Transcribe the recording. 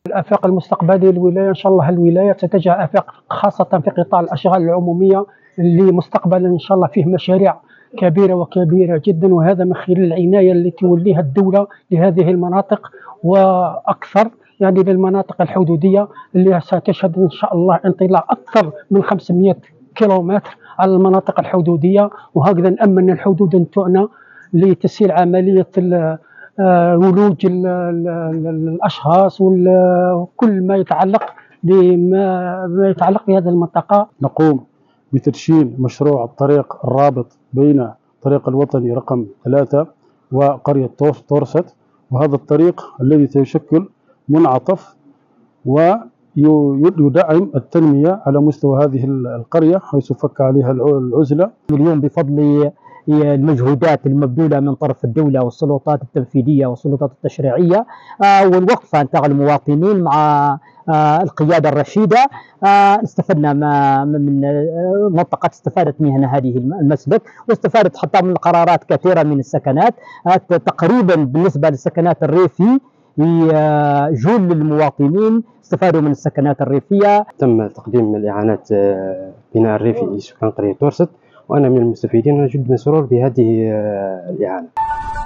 الآفاق المستقبلية للولاية إن شاء الله الولاية تتجه آفاق خاصة في قطاع الأشغال العمومية اللي مستقبلا إن شاء الله فيه مشاريع كبيرة وكبيرة جدا، وهذا من خلال العناية التي توليها الدولة لهذه المناطق وأكثر، يعني للمناطق الحدودية اللي ستشهد إن شاء الله انطلاق أكثر من 500 كيلومتر على المناطق الحدودية، وهكذا نأمن الحدود نتوعنا لتسهيل عملية ولوج الاشخاص وكل ما يتعلق بهذه المنطقه. نقوم بتدشين مشروع الطريق الرابط بين الطريق الوطني رقم 3 وقريه تورست، وهذا الطريق الذي سيشكل منعطف ويدعم التنميه على مستوى هذه القريه حيث فك عليها العزله. اليوم بفضل المجهودات المبذولة من طرف الدولة والسلطات التنفيذية والسلطات التشريعية والوقفة نتاع المواطنين مع القيادة الرشيدة، استفدنا من منطقة استفادت منها هذه المسلك، واستفادت حتى من قرارات كثيرة من السكنات. تقريبا بالنسبة للسكنات الريفي جل المواطنين استفادوا من السكنات الريفية. تم تقديم الإعانات بناء الريفي لسكان قرية تورست، وأنا من المستفيدين، وأنا جد مسرور بهذه الإعانة.